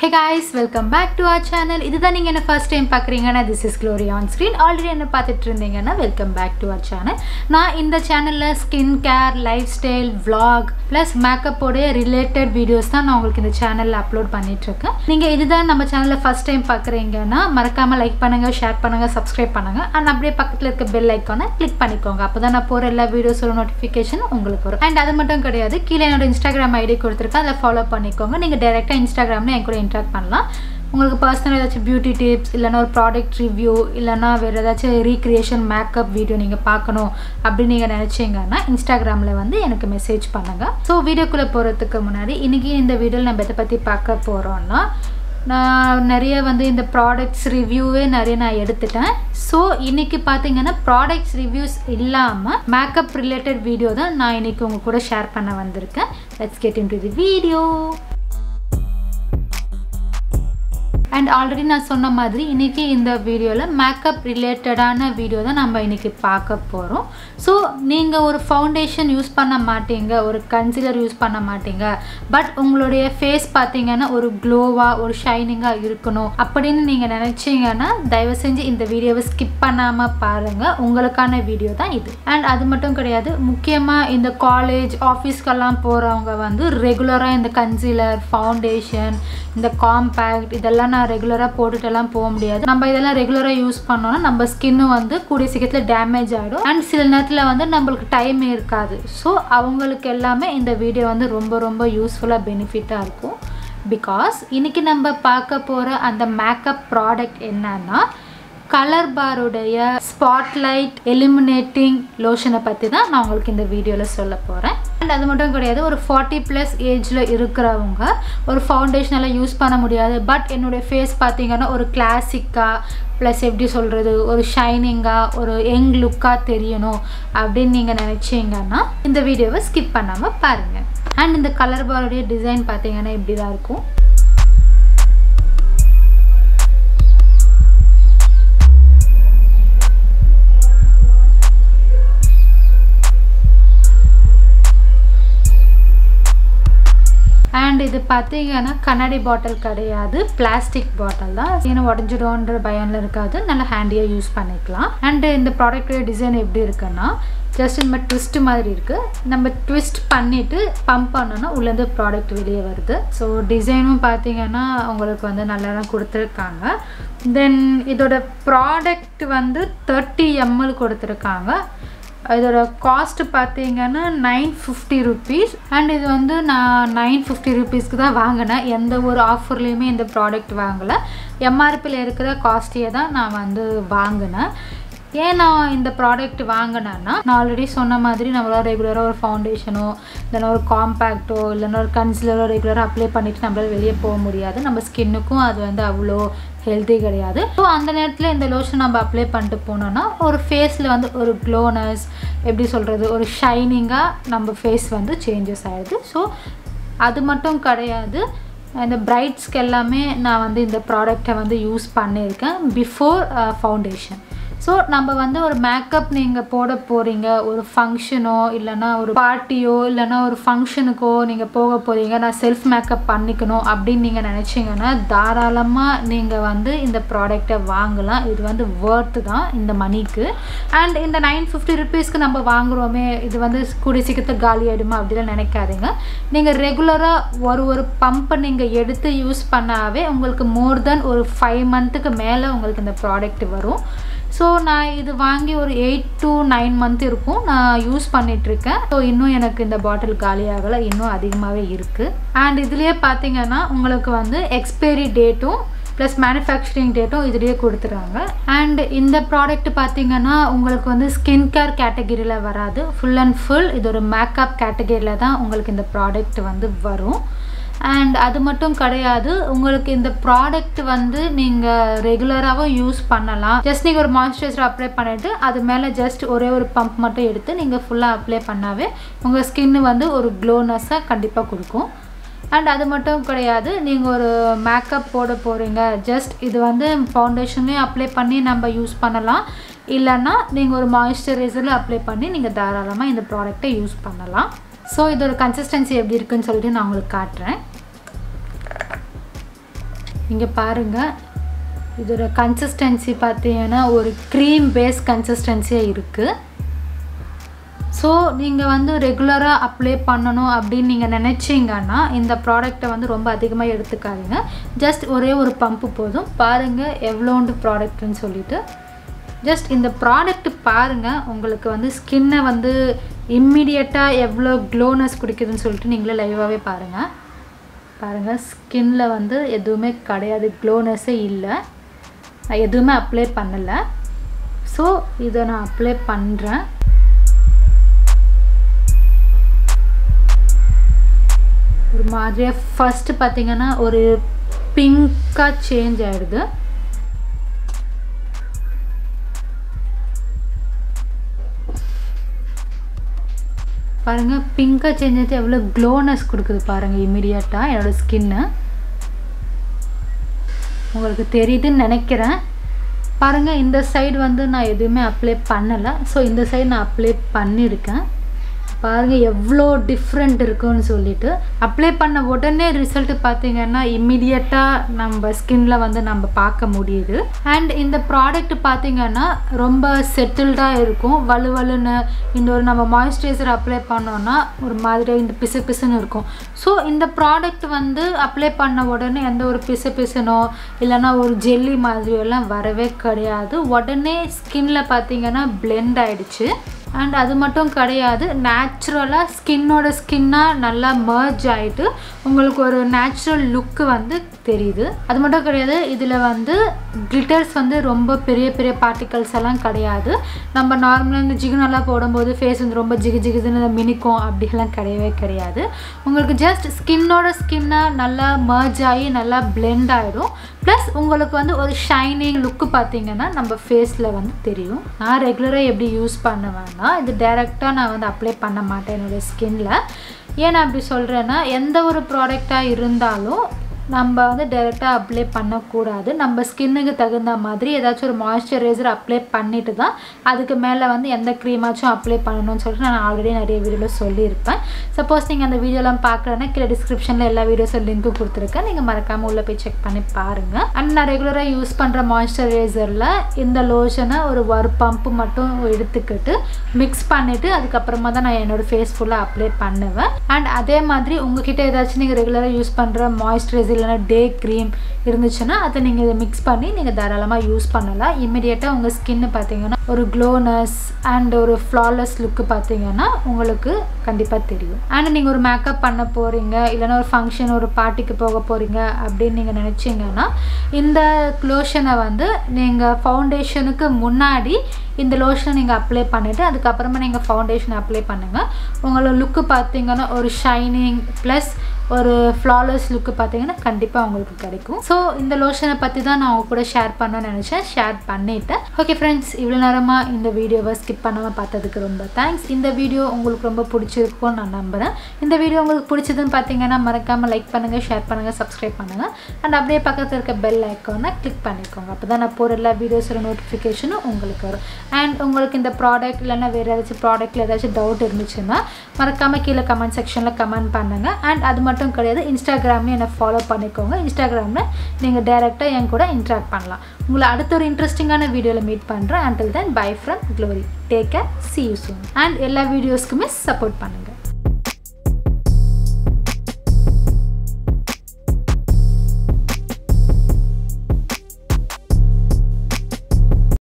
Hey guys, welcome back to our channel. This is the first time பார்க்கறீங்கன்னா this is Glory on screen. Already என்ன பார்த்துட்டு இருந்தீங்கன்னா welcome back to our channel. நான் இந்த சேனல்ல skin care, lifestyle, vlog plus makeup ஓட related videos தான் நான் உங்களுக்கு இந்த சேனல்ல அப்லோட் பண்ணிட்டு இருக்கேன். நீங்க இதுதான் நம்ம சேனல்ல first time பார்க்கறீங்கன்னா மறக்காம லைக் பண்ணுங்க, ஷேர் பண்ணுங்க, subscribe பண்ணுங்க and அப்படியே பக்கத்துல இருக்க bell icon-ஐ click பண்ணிக்கோங்க. அப்பதான் நான் போற எல்லா வீடியோஸோட notification உங்களுக்கு வரும். And அது மட்டும் கிடையாது, கீழ என்னோட Instagram ID கொடுத்திருக்கேன். அதை ஃபாலோ பண்ணிக்கோங்க. நீங்க டைரக்ட்டா Instagramல என் கூட interact பண்ணலாம். உங்களுக்கு பர்சனல் ஏதாச்சும் பியூட்டி டிப்ஸ் இல்லைனா ஒரு ப்ராடக்ட் ரிவ்யூ இல்லைனா வேறு ஏதாச்சும் ரீக்ரியேஷன் மேக்கப் வீடியோ நீங்கள் பார்க்கணும் அப்படின்னு நீங்கள் நினச்சிங்கன்னா இன்ஸ்டாகிராமில் வந்து எனக்கு மெசேஜ் பண்ணுங்கள். ஸோ வீடியோக்குள்ளே போகிறதுக்கு முன்னாடி இன்றைக்கி இந்த வீடியோவில் நம்ம எதை பற்றி பார்க்க போகிறோன்னா, நான் நிறைய வந்து இந்த ப்ராடக்ட்ஸ் ரிவ்யூவே நிறைய நான் எடுத்துட்டேன். ஸோ இன்றைக்கி பார்த்தீங்கன்னா ப்ராடக்ட்ஸ் ரிவ்யூஸ் இல்லாமல் மேக்கப் ரிலேட்டட் வீடியோ தான் நான் இன்றைக்கி உங்கள் கூட ஷேர் பண்ண வந்திருக்கேன். Let's get into the video. And already நான் சொன்ன மாதிரி இன்றைக்கி இந்த வீடியோவில் மேக்கப் ரிலேட்டடான வீடியோ தான் நம்ம இன்றைக்கி பார்க்க போகிறோம். ஸோ நீங்கள் ஒரு ஃபவுண்டேஷன் யூஸ் பண்ண மாட்டீங்க, ஒரு கன்சீலர் யூஸ் பண்ண மாட்டீங்க, பட் உங்களுடைய ஃபேஸ் பார்த்தீங்கன்னா ஒரு க்ளோவாக ஒரு ஷைனிங்காக இருக்கணும் அப்படின்னு நீங்கள் நினச்சிங்கன்னா தயவு செஞ்சு இந்த வீடியோவை ஸ்கிப் பண்ணாமல் பாருங்கள். உங்களுக்கான வீடியோ தான் இது. அண்ட் அது மட்டும் கிடையாது, முக்கியமாக இந்த காலேஜ் ஆஃபீஸ்க்கெல்லாம் போகிறவங்க வந்து ரெகுலராக இந்த கன்சீலர், ஃபவுண்டேஷன், இந்த காம்பேக்ட் இதெல்லாம் நான் ரெகுலராக போட்டுட்டெல்லாம் போக முடியாது. நம்ம இதெல்லாம் ரெகுலராக யூஸ் பண்ணோன்னா நம்ம ஸ்கின்னு வந்து கூடிய சீக்கிரத்தில் டேமேஜ் ஆகிடும். அண்ட் சில நேரத்தில் வந்து நம்மளுக்கு டைம் இருக்காது. ஸோ அவங்களுக்கு எல்லாமே இந்த வீடியோ வந்து ரொம்ப ரொம்ப யூஸ்ஃபுல்லாக பெனிஃபிட்டாக இருக்கும். பிகாஸ் இன்றைக்கி நம்ம பார்க்க போகிற அந்த மேக்கப் ப்ராடக்ட் என்னன்னா, கலர்பாருடைய ஸ்பாட்லைட் எலிமினேட்டிங் லோஷனை பற்றி தான் நான் உங்களுக்கு இந்த வீடியோவில் சொல்ல போகிறேன். அண்ட் அது மட்டும் கிடையாது, ஒரு 40+ ஏஜில் இருக்கிறவங்க ஒரு ஃபவுண்டேஷனெல்லாம் யூஸ் பண்ண முடியாது, பட் என்னுடைய ஃபேஸ் பார்த்தீங்கன்னா ஒரு கிளாசிக்காக ப்ளஸ் எப்படி சொல்கிறது ஒரு ஷைனிங்காக ஒரு யங் லுக்காக தெரியணும் அப்படின்னு நீங்கள் நினச்சிங்கன்னா இந்த வீடியோவை ஸ்கிப் பண்ணாமல் பாருங்கள். அண்ட் இந்த கலர்பாருடைய டிசைன் பார்த்தீங்கன்னா இப்படி தான் இருக்கும். அண்ட் இது பார்த்தீங்கன்னா கண்ணாடி பாட்டில் கிடையாது, பிளாஸ்டிக் பாட்டில் தான். ஏன்னா உடஞ்சிடும்ன்ற பயம்ல இருக்காது, நல்லா ஹேண்டியாக யூஸ் பண்ணிக்கலாம். அண்டு இந்த ப்ராடக்டோட டிசைன் எப்படி இருக்குன்னா, ஜஸ்ட் இந்த மாதிரி ட்விஸ்ட் மாதிரி இருக்குது. நம்ம ட்விஸ்ட் பண்ணிவிட்டு பம்ப் பண்ணோன்னா உள்ளேருந்து ப்ராடக்ட் வெளியே வருது. ஸோ டிசைனும் பார்த்தீங்கன்னா உங்களுக்கு வந்து நல்லா தான் கொடுத்துருக்காங்க. தென் இதோட ப்ராடக்ட் வந்து 30 ml கொடுத்துருக்காங்க. இதோட காஸ்ட் பார்த்தீங்கன்னா 950 rupees. அண்ட் இது வந்து நான் 950 rupeesக்கு தான் வாங்கினேன். எந்த ஒரு ஆஃபர்லேயுமே இந்த ப்ராடக்ட் வாங்கலை. எம்ஆர்பியில் இருக்கிற காஸ்ட்டையே தான் நான் வந்து வாங்கினேன். ஏன் நான் இந்த ப்ராடக்ட் வாங்கினேன்னா, நான் ஆல்ரெடி சொன்ன மாதிரி நம்மளால் ரெகுலராக ஒரு ஃபவுண்டேஷனோ இல்லைனா ஒரு காம்பேக்டோ இல்லைனா ஒரு கன்சீலரோ ரெகுலராக அப்ளை பண்ணிவிட்டு நம்மளால் வெளியே போக முடியாது. நம்ம ஸ்கின்னுக்கும் அது வந்து அவ்வளோ ஹெல்த்தி கிடையாது. ஸோ அந்த நேரத்தில் இந்த லோஷன் நம்ம அப்ளை பண்ணிட்டு போனோன்னா ஒரு ஃபேஸில் வந்து ஒரு க்ளோனஸ், எப்படி சொல்கிறது ஒரு ஷைனிங்காக நம்ம ஃபேஸ் வந்து சேஞ்சஸ் ஆகிடுது. ஸோ அது மட்டும் கிடையாது, இந்த பிரைட்ஸ்க்கு எல்லாமே நான் வந்து இந்த ப்ராடக்டை வந்து யூஸ் பண்ணியிருக்கேன் பிஃபோர் ஃபவுண்டேஷன். ஸோ நம்ம வந்து ஒரு மேக்கப் நீங்கள் போட போகிறீங்க, ஒரு ஃபங்க்ஷனோ இல்லைனா ஒரு பார்ட்டியோ இல்லைனா ஒரு ஃபங்க்ஷனுக்கோ நீங்கள் போக போகிறீங்க, நான் செல்ஃப் மேக்கப் பண்ணிக்கணும் அப்படின்னு நீங்கள் நினச்சிங்கன்னா தாராளமாக நீங்கள் வந்து இந்த ப்ராடக்டை வாங்கலாம். இது வந்து ஒர்த்து தான் இந்த மணிக்கு. அண்ட் இந்த 950 rupeesக்கு நம்ம வாங்குகிறோமே, இது வந்து கூடிய சீக்கிரத்தை காலி ஆகிடுமா அப்படிலாம் நினைக்காதீங்க. நீங்கள் ரெகுலராக ஒரு பம்பை நீங்கள் எடுத்து யூஸ் பண்ணாவே உங்களுக்கு மோர் தென் ஒரு 5 months மேலே உங்களுக்கு இந்த ப்ராடக்ட் வரும். ஸோ நான் இது வாங்கி ஒரு 8 to 9 months இருக்கும் நான் யூஸ் பண்ணிகிட்ருக்கேன். ஸோ இன்னும் எனக்கு இந்த பாட்டில் காலியாகலை, இன்னும் அதிகமாகவே இருக்குது. அண்ட் இதுலேயே பார்த்தீங்கன்னா உங்களுக்கு வந்து எக்ஸ்பைரி டேட்டும் ப்ளஸ் மேனுஃபேக்சரிங் டேட்டும் இதுலேயே கொடுத்துறாங்க. அண்ட் இந்த ப்ராடக்ட் பார்த்தீங்கன்னா உங்களுக்கு வந்து ஸ்கின் கேர் கேட்டகிரியில் வராது, ஃபுல் அண்ட் ஃபுல் இது ஒரு மேக்கப் கேட்டகிரியில் தான் உங்களுக்கு இந்த ப்ராடக்ட் வந்து வரும். அண்ட் அது மட்டும் கிடையாது, உங்களுக்கு இந்த ப்ராடக்ட் வந்து நீங்கள் ரெகுலராகவும் யூஸ் பண்ணலாம். ஜஸ்ட் நீங்கள் ஒரு மாய்ஸ்சரைசர் அப்ளை பண்ணிவிட்டு அது மேலே ஜஸ்ட் ஒரே ஒரு பம்ப் மட்டும் எடுத்து நீங்கள் ஃபுல்லாக அப்ளை பண்ணாவே உங்கள் ஸ்கின்னு வந்து ஒரு க்ளோனஸாக கண்டிப்பாக கொடுக்கும். அண்ட் அது மட்டும் கிடையாது, நீங்கள் ஒரு மேக்கப் போட போகிறீங்க, ஜஸ்ட் இது வந்து ஃபவுண்டேஷன்லேயும் அப்ளை பண்ணி நம்ம யூஸ் பண்ணலாம், இல்லைன்னா நீங்கள் ஒரு மாய்ஸ்சரைசரில் அப்ளை பண்ணி நீங்கள் தாராளமாக இந்த ப்ராடக்டை யூஸ் பண்ணலாம். ஸோ இதோட கன்சிஸ்டன்சி எப்படி இருக்குன்னு சொல்லிட்டு நான் உங்களுக்கு காட்டுறேன். இங்கே பாருங்கள், இதோட கன்சிஸ்டன்சி பார்த்தீங்கன்னா ஒரு க்ரீம் பேஸ் கன்சிஸ்டன்சியாக இருக்குது. ஸோ நீங்கள் வந்து ரெகுலராக அப்ளை பண்ணணும் அப்படின்னு நீங்கள் நினச்சிங்கன்னா இந்த ப்ராடக்டை வந்து ரொம்ப அதிகமாக எடுத்துக்காதீங்க. ஜஸ்ட் ஒரே ஒரு பம்பு போதும். பாருங்கள் எவ்வளோண்டு ப்ராடக்ட்னு சொல்லிட்டு. ஜஸ்ட் இந்த ப்ராடக்ட் பாருங்கள், உங்களுக்கு வந்து ஸ்கின்னை வந்து இம்மிடியட்டாக எவ்வளோ க்ளோனஸ் குடிக்குதுன்னு சொல்லிட்டு நீங்களே லைவாகவே பாருங்கள் ஸ்கின்னில் வந்து எதுவுமே கிடையாது, க்ளோனஸே இல்லை. நான் எதுவுமே அப்ளை பண்ணலை. ஸோ இதை நான் அப்ளை பண்ணுறேன். ஒரு மாதிரியாக ஃபஸ்ட்டு பார்த்திங்கன்னா ஒரு பிங்காக சேஞ்ச் ஆகிடுது. பாருங்கள் பிங்காக சேஞ்ச் ஆகிட்டு எவ்வளோ க்ளோனஸ் கொடுக்குது பாருங்கள் இமீடியட்டாக என்னோடய ஸ்கின்னு. உங்களுக்கு தெரியுதுன்னு நினைக்கிறேன். பாருங்கள் இந்த சைடு வந்து நான் எதுவுமே அப்ளை பண்ணலை. ஸோ இந்த சைடு நான் அப்ளை பண்ணியிருக்கேன். பாருங்கள் எவ்வளோ டிஃப்ரெண்ட் இருக்குன்னு சொல்லிட்டு. அப்ளை பண்ண உடனே ரிசல்ட்டு பார்த்திங்கன்னா இம்மிடியட்டாக நம்ம ஸ்கின்னில் வந்து நம்ம பார்க்க முடியுது. அண்ட் இந்த ப்ராடக்ட் பார்த்திங்கன்னா ரொம்ப செட்டில்டாக இருக்கும். வலுவலுன்னு இந்த ஒரு நம்ம மாய்ஸ்சரைசர் அப்ளை பண்ணோன்னா ஒரு மாதிரி இந்த பிசு பிசுன்னு இருக்கும். ஸோ இந்த ப்ராடக்ட் வந்து அப்ளை பண்ண உடனே எந்த ஒரு பிசு பிசுனோ இல்லைனா ஒரு ஜெல்லி மாதிரியெல்லாம் வரவே கிடையாது. உடனே ஸ்கின்னில் பார்த்திங்கன்னா பிளெண்ட் ஆகிடுச்சு. அண்ட் அது மட்டும் கிடையாது, நேச்சுரலாக ஸ்கின்னோட ஸ்கின்னாக நல்லா மர்ஜ் ஆகிட்டு உங்களுக்கு ஒரு நேச்சுரல் லுக்கு வந்து தெரியுது. அது மட்டும் கிடையாது, இதில் வந்து கிளிட்டர்ஸ் வந்து ரொம்ப பெரிய பெரிய பார்ட்டிகல்ஸ் எல்லாம் கிடையாது. நம்ம நார்மலாக இந்த ஜிகுனெல்லாம் போடும்போது ஃபேஸ் வந்து ரொம்ப ஜிகுன்னு மினிக்கும் அப்படிலாம் கிடையவே கிடையாது. உங்களுக்கு ஜஸ்ட் ஸ்கின்னோட ஸ்கின்னாக நல்லா மர்ஜ் ஆகி நல்லா பிளெண்ட் ஆகிடும். ப்ளஸ் உங்களுக்கு வந்து ஒரு ஷைனிங் லுக்கு பார்த்திங்கன்னா நம்ம ஃபேஸில் வந்து தெரியும். நான் ரெகுலராக எப்படி யூஸ் பண்ணுவேன்னா, இது டைரெக்டாக நான் வந்து அப்ளை பண்ண மாட்டேன் என்னோடய ஸ்கின்னில். ஏன் அப்படி சொல்கிறேன்னா, எந்த ஒரு ப்ராடக்டாக இருந்தாலும் நம்ம வந்து டைரெக்டாக அப்ளை பண்ணக்கூடாது. நம்ம ஸ்கின்னுக்கு தகுந்த மாதிரி ஏதாச்சும் ஒரு மாய்ஸ்சரைசர் அப்ளை பண்ணிட்டு தான் அதுக்கு மேலே வந்து எந்த க்ரீமாச்சும் அப்ளை பண்ணணும்னு சொல்லிட்டு நான் ஆல்ரெடி நிறைய வீடியோவில் சொல்லியிருப்பேன். சப்போஸ் நீங்கள் அந்த வீடியோலாம் பார்க்குறேன்னா கீழே டிஸ்கிரிப்ஷனில் எல்லா வீடியோஸும் லிங்க்கும் கொடுத்துருக்கேன். நீங்கள் மறக்காமல் உள்ளே போய் செக் பண்ணி பாருங்கள். அண்ட் நான் ரெகுலராக யூஸ் பண்ணுற மாய்ஸ்சரைசரில் இந்த லோஷனை ஒரு பம்பு மட்டும் எடுத்துக்கிட்டு மிக்ஸ் பண்ணிவிட்டு அதுக்கப்புறமா தான் நான் என்னோடய ஃபேஸ் ஃபுல்லாக அப்ளை பண்ணுவேன். அண்ட் அதே மாதிரி உங்ககிட்ட ஏதாச்சும் நீங்கள் ரெகுலராக யூஸ் பண்ணுற மாய்ஸ்சரைசர் இல்லைனா டே க்ரீம் இருந்துச்சுன்னா அதை நீங்கள் இதை மிக்ஸ் பண்ணி நீங்கள் தாராளமாக யூஸ் பண்ணலாம். இம்மிடியேட்டாக உங்கள் ஸ்கின்னு பார்த்தீங்கன்னா ஒரு க்ளோனஸ் அண்ட் ஒரு ஃப்ளாலெஸ் லுக்கு பார்த்தீங்கன்னா உங்களுக்கு கண்டிப்பாக தெரியும். அண்ட் நீங்கள் ஒரு மேக்கப் பண்ண போகிறீங்க இல்லைனா ஒரு ஃபங்க்ஷன் ஒரு பார்ட்டிக்கு போக போகிறீங்க அப்படின்னு நீங்கள் நினச்சிங்கன்னா இந்த லோஷனை வந்து நீங்கள் ஃபவுண்டேஷனுக்கு முன்னாடி இந்த லோஷனை நீங்கள் அப்ளை பண்ணிவிட்டு அதுக்கப்புறமா நீங்கள் ஃபவுண்டேஷன் அப்ளை பண்ணுங்கள். உங்களோட லுக்கு பார்த்தீங்கன்னா ஒரு ஷைனிங் ப்ளஸ் ஒரு ஃப்ளாலெஸ் லுக்கு பார்த்தீங்கன்னா கண்டிப்பாக உங்களுக்கு கிடைக்கும். ஸோ இந்த லோஷனை பற்றி தான் நான் உங்க கூட ஷேர் பண்ணணும்னு நினச்சேன், ஷேர் பண்ணிட்டேன். ஓகே ஃப்ரெண்ட்ஸ், இவ்வளோ நேரமாக இந்த வீடியோவை ஸ்கிப் பண்ணாமல் பார்த்ததுக்கு ரொம்ப தேங்க்ஸ். இந்த வீடியோ உங்களுக்கு ரொம்ப பிடிச்சிருக்கும்னு நான் நம்புகிறேன். இந்த வீடியோ உங்களுக்கு பிடிச்சதுன்னு பார்த்தீங்கன்னா மறக்காமல் லைக் பண்ணுங்கள், ஷேர் பண்ணுங்கள், சப்ஸ்கிரைப் பண்ணுங்கள். அண்ட் அப்படியே பக்கத்தில் இருக்க பெல் ஐக்கானை கிளிக் பண்ணிக்கோங்க. அப்போ தான் நான் போகிற எல்லா வீடியோஸோட நோட்டிஃபிகேஷனும் உங்களுக்கு வரும். அண்ட் உங்களுக்கு இந்த ப்ராடக்ட் இல்லைன்னா வேறு ஏதாச்சும் ப்ராடக்ட்டில் ஏதாச்சும் டவுட் இருந்துச்சுன்னா மறக்காமல் கீழே கமெண்ட் செக்ஷனில் கமெண்ட் பண்ணுங்கள். அண்ட் அது மட்டும் கிடையாது, இன்ஸ்டாகிராம்லேயும் என்னை ஃபாலோ பண்ணிக்கோங்க. இன்ஸ்டாகிராமில் நீங்கள் டைரெக்டாக என் கூட இன்ட்ராக்ட் பண்ணலாம். உங்களை அடுத்த ஒரு இன்ட்ரெஸ்டிங்கான வீடியோவில் மீட் பண்ணுறேன். until then bye from Glory. Take care, see you soon. And எல்லா வீடியோஸ்க்குமே சப்போர்ட் பண்ணுங்கள்.